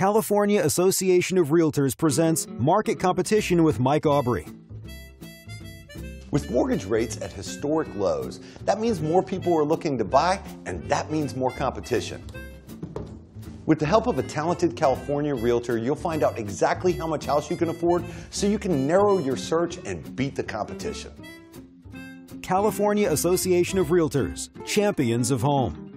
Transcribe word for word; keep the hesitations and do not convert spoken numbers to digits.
California Association of Realtors presents Market Competition with Mike Aubrey. With mortgage rates at historic lows, that means more people are looking to buy, and that means more competition. With the help of a talented California realtor, you'll find out exactly how much house you can afford so you can narrow your search and beat the competition. California Association of Realtors, Champions of Home.